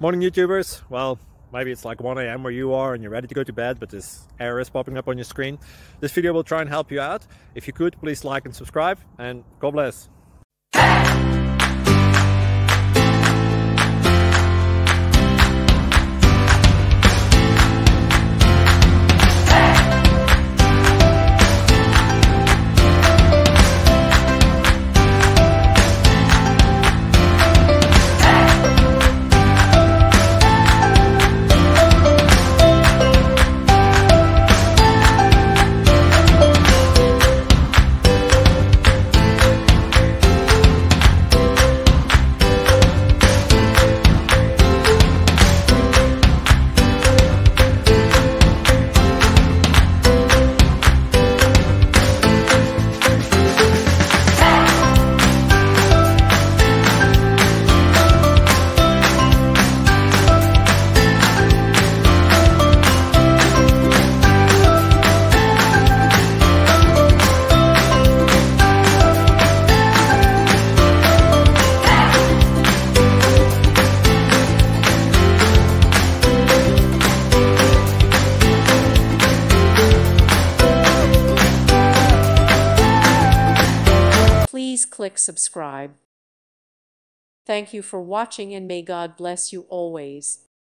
Morning YouTubers. Well, maybe it's like 1 a.m. where you are and you're ready to go to bed, but this error is popping up on your screen. This video will try and help you out. If you could, please like and subscribe, and God bless. Please click subscribe. Thank you for watching, and may God bless you always.